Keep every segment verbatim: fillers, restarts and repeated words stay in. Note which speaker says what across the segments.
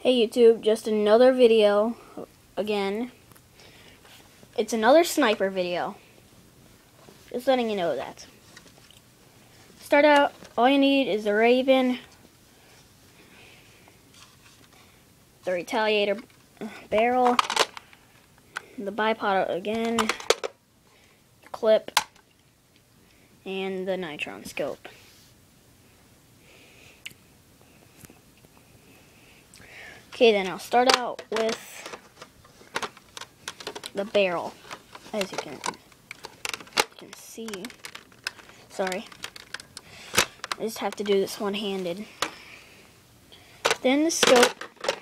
Speaker 1: Hey YouTube, just another video again. It's another sniper video. Just letting you know that. Start out, all you need is the Raven, the Retaliator barrel, the bipod again, the clip, and the Nitron scope. Okay, then I'll start out with the barrel, as you can, can see. Sorry. I just have to do this one-handed. Then the scope.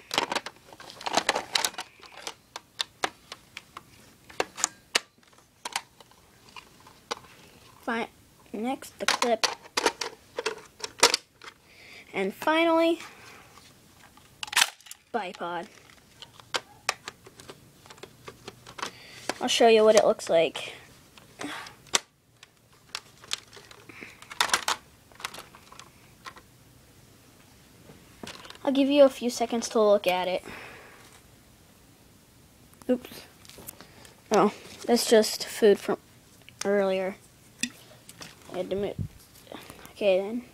Speaker 1: Fine. Next, the clip. And finally, bipod. I'll show you what it looks like. I'll give you a few seconds to look at it. Oops. Oh, that's just food from earlier. I had to move. Okay then.